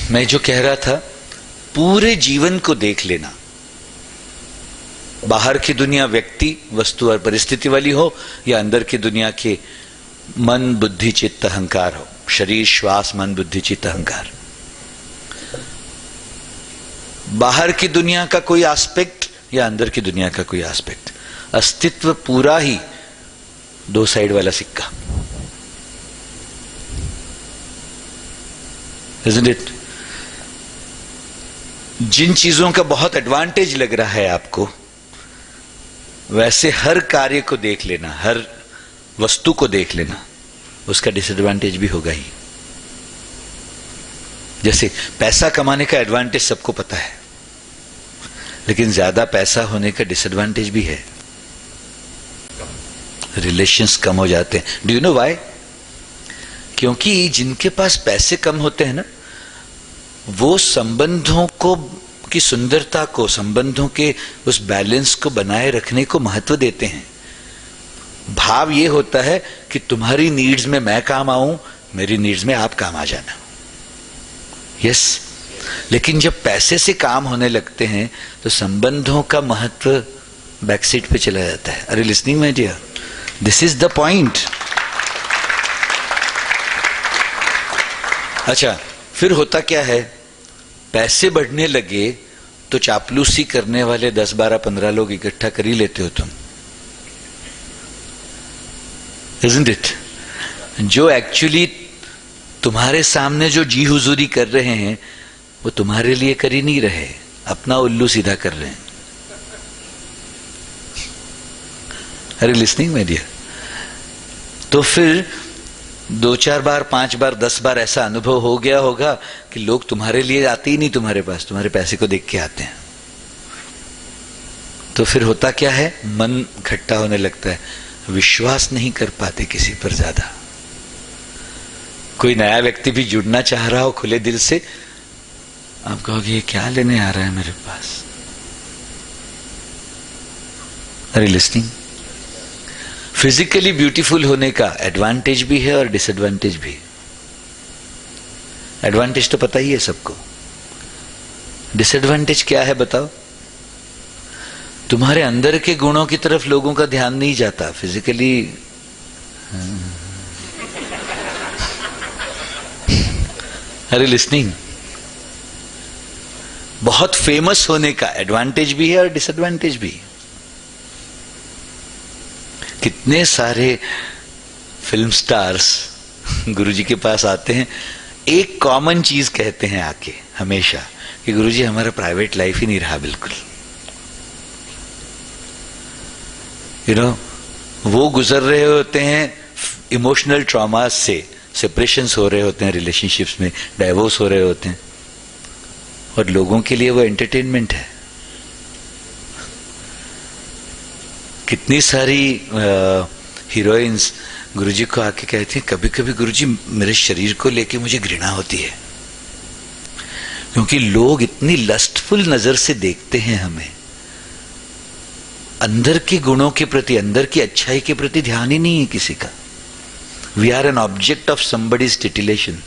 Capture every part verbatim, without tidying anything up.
मैं जो कह रहा था, पूरे जीवन को देख लेना, बाहर की दुनिया व्यक्ति, वस्तु और परिस्थिति वाली हो, या अंदर की दुनिया के मन, बुद्धि, चित्त, अहंकार हो, शरीर, श्वास, मन, बुद्धि, चित्त, अहंकार। बाहर की दुनिया का कोई एस्पेक्ट या अंदर की दुनिया का कोई एस्पेक्ट, अस्तित्व पूरा ही दो साइड वाला सिक्का। Isn't it? जिन चीजों का बहुत एडवांटेज लग रहा है आपको, वैसे हर कार्य को देख लेना, हर वस्तु को देख लेना, उसका डिसएडवांटेज भी होगा ही। जैसे पैसा कमाने का एडवांटेज सबको पता है, लेकिन ज्यादा पैसा होने का डिसएडवांटेज भी है, रिलेशंस कम हो जाते हैं। Do you know why? क्योंकि जिनके पास पैसे कम होते हैं ना, वो संबंधों को की सुंदरता को, संबंधों के उस बैलेंस को बनाए रखने को महत्व देते हैं। भाव ये होता है कि तुम्हारी नीड्स में मैं काम आऊं, मेरी नीड्स में आप काम आ जाना। यस, लेकिन जब पैसे से काम होने लगते हैं तो संबंधों का महत्व बैकसीट पे चला जाता है। अरे listening my dear, this is the point. अच्छा, फिर होता क्या है, पैसे बढ़ने लगे तो चापलूसी करने वाले दस बारह पंद्रह लोग इकट्ठा कर ही लेते हो तुम, isn't it? जो एक्चुअली तुम्हारे सामने जो जी हुजूरी कर रहे हैं, वो तुम्हारे लिए कर ही नहीं रहे, अपना उल्लू सीधा कर रहे हैं। अरे लिसनिंग माय डियर, तो फिर दो चार बार, पांच बार, दस बार ऐसा अनुभव हो गया होगा कि लोग तुम्हारे लिए आते ही नहीं तुम्हारे पास, तुम्हारे पैसे को देख के आते हैं। तो फिर होता क्या है, मन खट्टा होने लगता है, विश्वास नहीं कर पाते किसी पर ज्यादा। कोई नया व्यक्ति भी जुड़ना चाह रहा हो खुले दिल से, आप कहोगे ये क्या लेने आ रहा है मेरे पास। अरे लिसनिंग, फिजिकली ब्यूटीफुल होने का एडवांटेज भी है और डिसएडवांटेज भी। एडवांटेज तो पता ही है सबको, डिसएडवांटेज क्या है बताओ? तुम्हारे अंदर के गुणों की तरफ लोगों का ध्यान नहीं जाता। फिजिकली अरे लिसनिंग, बहुत फेमस होने का एडवांटेज भी है और डिसएडवांटेज भी। कितने सारे फिल्म स्टार्स गुरुजी के पास आते हैं, एक कॉमन चीज कहते हैं आके हमेशा कि गुरुजी हमारा प्राइवेट लाइफ ही नहीं रहा बिल्कुल। यू you नो know, वो गुजर रहे होते हैं इमोशनल ट्रॉमा से, सेपरेशंस हो रहे होते हैं, रिलेशनशिप्स में डाइवोर्स हो रहे होते हैं, और लोगों के लिए वो एंटरटेनमेंट है। कितनी सारी हीरोइंस गुरुजी को आके कहती हैं, कभी कभी गुरुजी मेरे शरीर को लेके मुझे घृणा होती है, क्योंकि लोग इतनी लस्टफुल नजर से देखते हैं हमें, अंदर के गुणों के प्रति, अंदर की अच्छाई के प्रति ध्यान ही नहीं है किसी का। We are an object of somebody's titillation.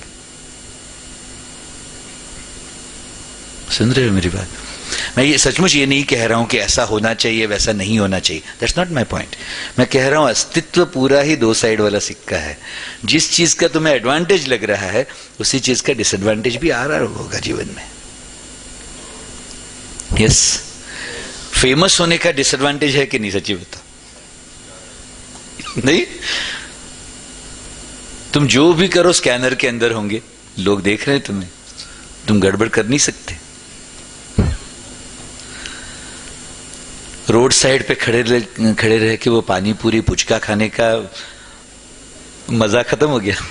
सुन रहे हो मेरी बात? मैं ये सचमुच ये नहीं कह रहा हूं कि ऐसा होना चाहिए वैसा नहीं होना चाहिए, दैट्स नॉट माई पॉइंट। मैं कह रहा हूं अस्तित्व पूरा ही दो साइड वाला सिक्का है। जिस चीज का तुम्हें एडवांटेज लग रहा है, उसी चीज का डिसएडवांटेज भी आ रहा होगा जीवन में। यस, फेमस होने का डिसएडवांटेज है कि नहीं, सच्ची बता? नहीं, तुम जो भी करो स्कैनर के अंदर होंगे, लोग देख रहे हैं तुम्हें, तुम गड़बड़ कर नहीं सकते। रोड साइड पे खड़े रह, खड़े रह के वो पानी पूरी पुचका खाने का मजा खत्म हो गया।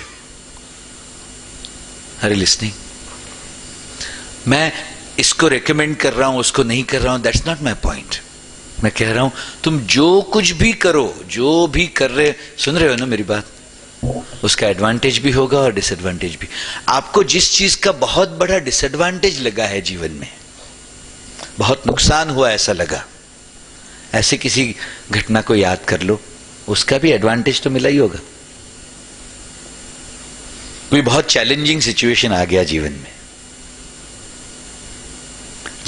अरे लिसनिंग, मैं इसको रेकमेंड कर रहा हूं, उसको नहीं कर रहा हूं, दैट्स नॉट माई पॉइंट। मैं कह रहा हूं तुम जो कुछ भी करो, जो भी कर रहे, सुन रहे हो ना मेरी बात, उसका एडवांटेज भी होगा और डिसएडवांटेज भी। आपको जिस चीज का बहुत बड़ा डिसएडवांटेज लगा है जीवन में, बहुत नुकसान हुआ ऐसा लगा, ऐसे किसी घटना को याद कर लो, उसका भी एडवांटेज तो मिला ही होगा। कोई बहुत चैलेंजिंग सिचुएशन आ गया जीवन में,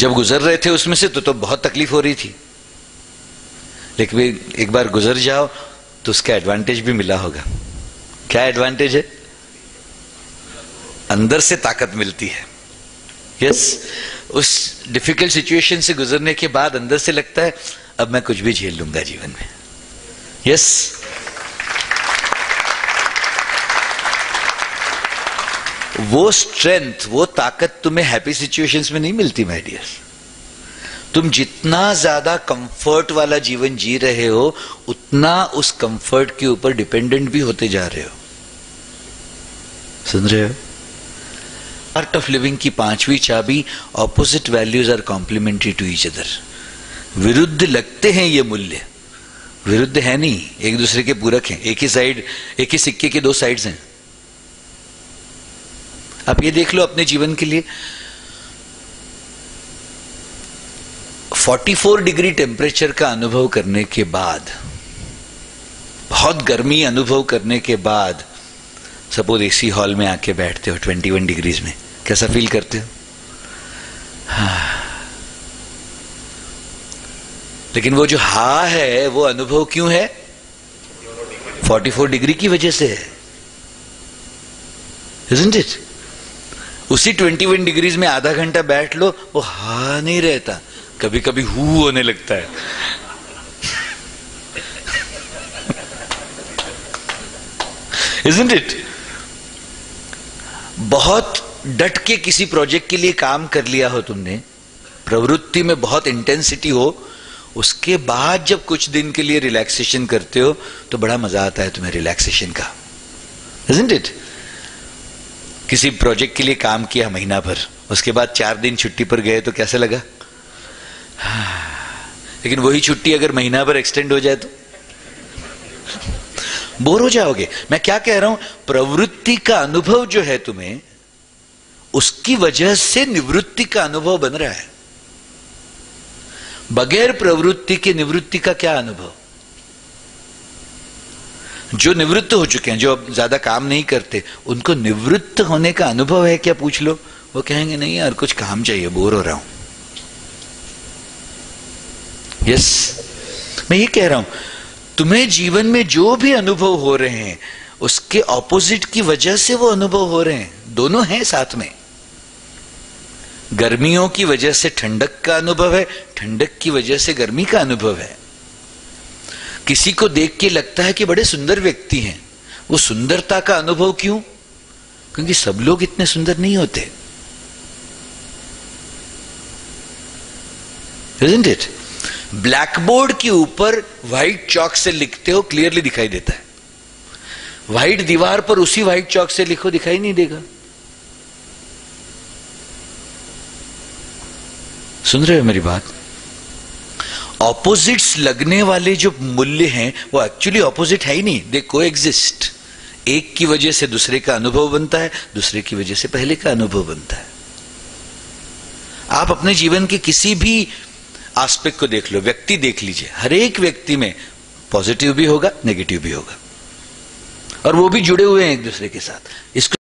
जब गुजर रहे थे उसमें से तो तो बहुत तकलीफ हो रही थी, लेकिन एक बार गुजर जाओ तो उसका एडवांटेज भी मिला होगा। क्या एडवांटेज है? अंदर से ताकत मिलती है। यस, उस डिफिकल्ट सिचुएशन से गुजरने के बाद अंदर से लगता है अब मैं कुछ भी झेल लूंगा जीवन में। यस, वो स्ट्रेंथ, वो ताकत तुम्हें हैप्पी सिचुएशंस में नहीं मिलती माय डियर। तुम जितना ज्यादा कंफर्ट वाला जीवन जी रहे हो उतना उस कंफर्ट के ऊपर डिपेंडेंट भी होते जा रहे हो। सुन रहे हो? आर्ट ऑफ लिविंग की पांचवी चाबी, opposite values are complementary to each other. विरुद्ध लगते हैं ये मूल्य, विरुद्ध है नहीं, एक दूसरे के पूरक हैं। एक ही साइड, एक ही सिक्के के दो साइड्स हैं। आप ये देख लो अपने जीवन के लिए, चौवालीस डिग्री टेम्परेचर का अनुभव करने के बाद, बहुत गर्मी अनुभव करने के बाद, सपोज एसी हॉल में आके बैठते हो इक्कीस डिग्रीज में, कैसा फील करते हो? हाँ। लेकिन वो जो हा है वो अनुभव क्यों है? चौवालीस डिग्री की वजह से है, isn't it? उसी इक्कीस डिग्रीज में आधा घंटा बैठ लो, वो हा नहीं रहता, कभी कभी हु होने लगता है। Isn't it? बहुत डट के किसी प्रोजेक्ट के लिए काम कर लिया हो तुमने, प्रवृत्ति में बहुत इंटेंसिटी हो, उसके बाद जब कुछ दिन के लिए रिलैक्सेशन करते हो तो बड़ा मजा आता है तुम्हें रिलैक्सेशन का। Isn't it? किसी प्रोजेक्ट के लिए काम किया महीना भर, उसके बाद चार दिन छुट्टी पर गए तो कैसा लगा? लेकिन वही छुट्टी अगर महीना भर एक्सटेंड हो जाए तो बोर हो जाओगे। मैं क्या कह रहा हूं, प्रवृत्ति का अनुभव जो है तुम्हें, उसकी वजह से निवृत्ति का अनुभव बन रहा है। बगैर प्रवृत्ति के निवृत्ति का क्या अनुभव? जो निवृत्त हो चुके हैं, जो अब ज्यादा काम नहीं करते, उनको निवृत्त होने का अनुभव है क्या? पूछ लो, वो कहेंगे नहीं यार कुछ काम चाहिए, बोर हो रहा हूं। यस, मैं ये कह रहा हूं, तुम्हें जीवन में जो भी अनुभव हो रहे हैं उसके ऑपोजिट की वजह से वो अनुभव हो रहे हैं, दोनों हैं साथ में। गर्मियों की वजह से ठंडक का अनुभव है, ठंडक की वजह से गर्मी का अनुभव है। किसी को देख के लगता है कि बड़े सुंदर व्यक्ति हैं, वो सुंदरता का अनुभव क्यों? क्योंकि सब लोग इतने सुंदर नहीं होते। Isn't it? ब्लैक बोर्ड के ऊपर व्हाइट चॉक से लिखते हो, क्लियरली दिखाई देता है। व्हाइट दीवार पर उसी व्हाइट चॉक से लिखो, दिखाई नहीं देगा। सुन रहे हो मेरी बात? ऑपोजिट्स लगने वाले जो मूल्य हैं वो एक्चुअली ऑपोजिट है ही नहीं, दे कोएग्जिस्ट। एक की वजह से दूसरे का अनुभव बनता है, दूसरे की वजह से पहले का अनुभव बनता है। आप अपने जीवन के किसी भी एस्पेक्ट को देख लो, व्यक्ति देख लीजिए, हर एक व्यक्ति में पॉजिटिव भी होगा, नेगेटिव भी होगा, और वो भी जुड़े हुए हैं एक दूसरे के साथ। इसको